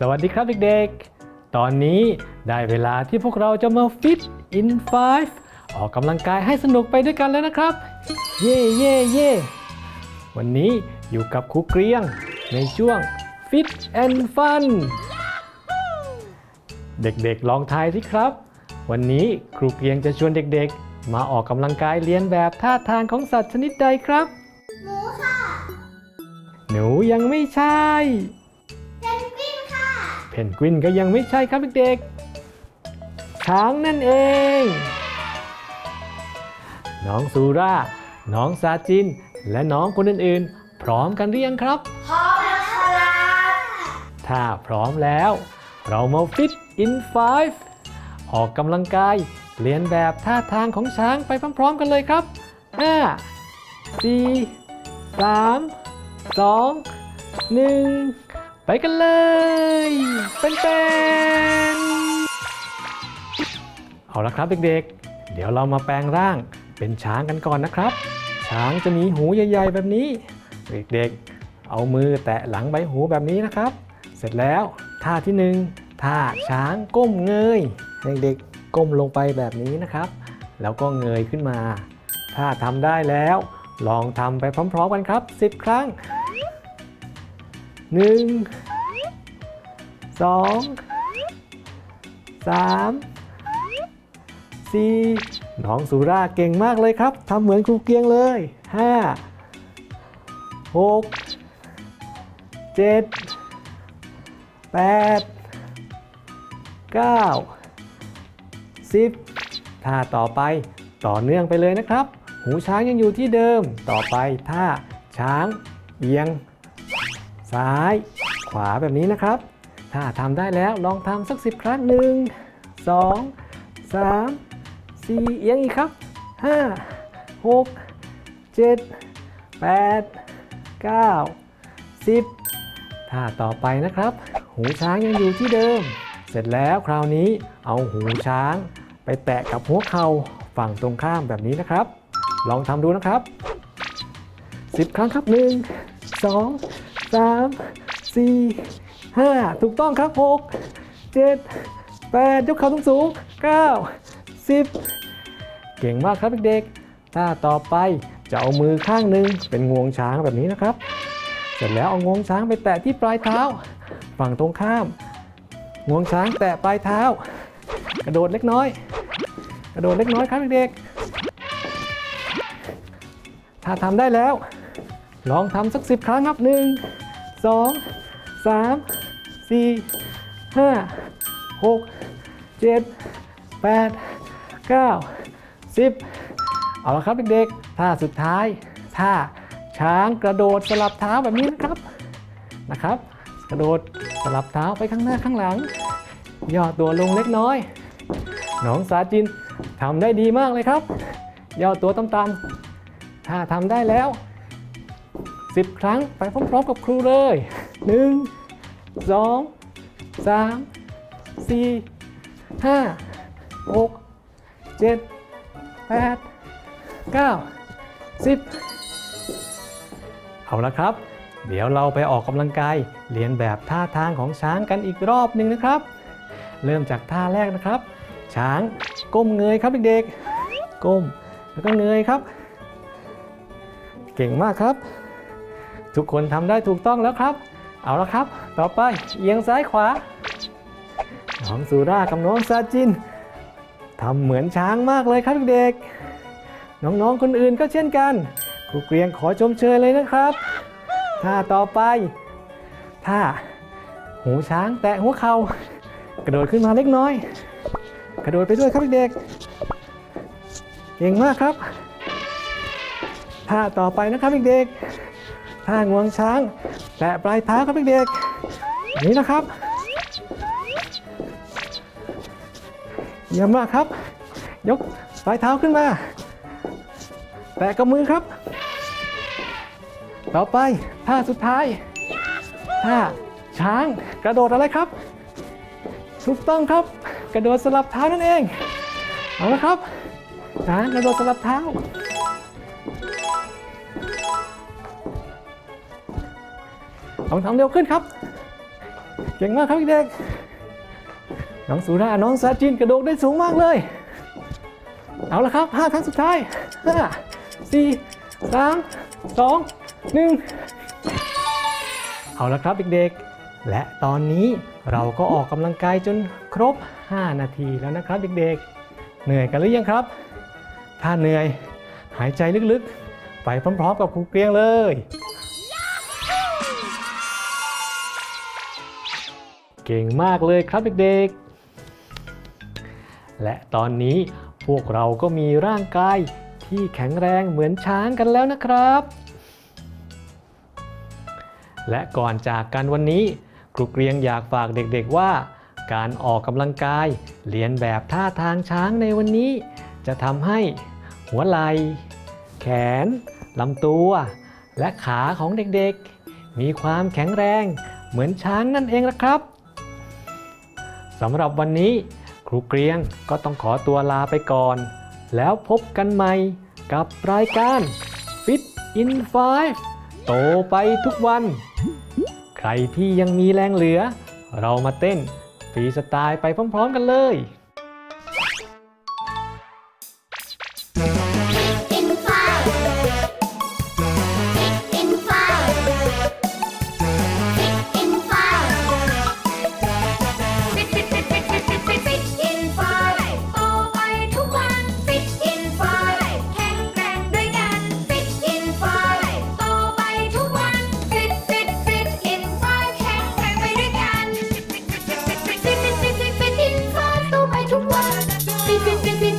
วัสดีครับเด็กๆตอนนี้ได้เวลาที่พวกเราจะมาฟิตอิน5ออกกำลังกายให้สนุกไปด้วยกันแล้วนะครับเย่เย่เย่วันนี้อยู่กับครูเกรียงในช่วง Fit and Fun เด็กๆลองทายสิครับวันนี้ครูเกรียงจะชวนเด็กๆมาออกกำลังกายเลียนแบบท่าทางของสัตว์ชนิดใดครับหมูค่ะหนูยังไม่ใช่เพนกวินค่ะเพนกวินก็ยังไม่ใช่ครับเด็กๆช้างนั่นเองน้องซูราน้องซาจินและน้องคนอื่นๆพร้อมกันหรือยังครับพร้อมแล้วครับถ้าพร้อมแล้วเรามาฟิตอิน5ออกกำลังกายเลียนแบบท่าทางของช้างไปพร้อมๆกันเลยครับ5 4 3 2 1ไปกันเลยเป็นเอาละครับเด็กๆเดี๋ยวเรามาแปลงร่างเป็นช้างกันก่อนนะครับช้างจะมีหูใหญ่ๆแบบนี้เด็กๆเอามือแตะหลังใบหูแบบนี้นะครับเสร็จแล้วท่าที่1ท่าช้างก้มเงยเด็กๆก้มลงไปแบบนี้นะครับแล้วก็เงยขึ้นมาถ้าทำได้แล้วลองทำไปพร้อมๆกันครับ10 ครั้ง1 2 3 4น้องสุราเก่งมากเลยครับทำเหมือนครูเกียงเลย5 6 7 8 9 10ท่าต่อไปต่อเนื่องไปเลยนะครับหูช้างยังอยู่ที่เดิมต่อไปท่าช้างเอียงซ้ายขวาแบบนี้นะครับถ้าทำได้แล้วลองทำสัก10 ครั้ง1 2 3 4เอียงอีกครับ5 6 7 8 9 10ท่าต่อไปนะครับหูช้างยังอยู่ที่เดิมเสร็จแล้วคราวนี้เอาหูช้างไปแตะกับหัวเข่าฝั่งตรงข้ามแบบนี้นะครับลองทำดูนะครับ10 ครั้งครับ1 2 3 4 5ถูกต้องครับ6 7 8ยกเข่าสูงๆ9 10เก่งมากครับเด็กๆท่าต่อไปจะเอามือข้างหนึ่งเป็นงวงช้างแบบนี้นะครับเสร็จแล้วเอางวงช้างไปแตะที่ปลายเท้าฝั่งตรงข้ามงวงช้างแตะปลายเท้ากระโดดเล็กน้อยครับเด็กๆถ้าทำได้แล้วลองทำสัก10 ครั้งครับ1 2 3 4 5 6 7 8 9 10เอาละครับเด็กๆท่าสุดท้ายท่าช้างกระโดดสลับเท้าแบบนี้นะครับกระโดดสลับเท้าไปข้างหน้าข้างหลังย่อตัวลงเล็กน้อยน้องสาจินทำได้ดีมากเลยครับย่อตัวต่ำๆถ้าทำได้แล้ว10 ครั้งไปพร้อมๆกับครูเลย1 2 3 4 5 6 7 8 9 10เอาละครับเดี๋ยวเราไปออกกำลังกายเรียนแบบท่าทางของช้างกันอีกรอบหนึ่งนะครับเริ่มจากท่าแรกนะครับช้างก้มเงยครับเด็กๆก้มแล้วก็เงยครับเก่งมากครับทุกคนทำได้ถูกต้องแล้วครับเอาละครับต่อไปเอียงซ้ายขวาน้องสุรากับน้องซาจินทำเหมือนช้างมากเลยครับเด็กๆน้องๆคนอื่นก็เช่นกันครูเกรียงขอชมเชยเลยนะครับท่าต่อไปท่าหูช้างแตะหัวเข่ากระโดดขึ้นมาเล็กน้อยกระโดดไปด้วยครับเด็กๆเก่งมากครับท่าต่อไปนะครับเด็กๆท่างวงช้างแตะปลายเท้าครับเด็กๆนี่นะครับเยี่ยมมากครับยกปลายเท้าขึ้นมาแตะกับมือครับต่อไปท่าสุดท้ายท่าช้างกระโดดอะไรครับถูกต้องครับกระโดดสลับเท้านั่นเองเอาละครับช้างกระโดดสลับเท้า ลองทำเร็วขึ้นครับเเก่งมากครับเด็กน้องสุราน้องซาจินกระโดดได้สูงมากเลยเอาละครับ5 ครั้งสุดท้าย5 4 3 2 1เอาละครับเด็กๆและตอนนี้เราก็ออกกำลังกายจนครบ5 นาทีแล้วนะครับเด็กๆเหนื่อยกันหรือยังครับถ้าเหนื่อยหายใจลึกๆไปพร้อมๆกับครูเกรียงเลยเก่งมากเลยครับเด็กๆและตอนนี้พวกเราก็มีร่างกายที่แข็งแรงเหมือนช้างกันแล้วนะครับและก่อนจากกันวันนี้ครูเกรียงอยากฝากเด็กๆว่าการออกกำลังกายเรียนแบบท่าทางช้างในวันนี้จะทำให้หัวไหล่แขนลำตัวและขาของเด็กๆมีความแข็งแรงเหมือนช้างนั่นเองล่ะครับสำหรับวันนี้ครูเกรียงก็ต้องขอตัวลาไปก่อนแล้วพบกันใหม่กับรายการ Fit in 5 โตไปทุกวันใครที่ยังมีแรงเหลือเรามาเต้นฟรีสไตล์ไปพร้อมๆกันเลย in five in five in five fit in five โตไปทุกวัน fit in five แข็งแรงด้วยกัน fit in five โตไปทุกวัน fit in five แข็งแรงไปด้วยกัน fit in five โตไปทุกวัน fit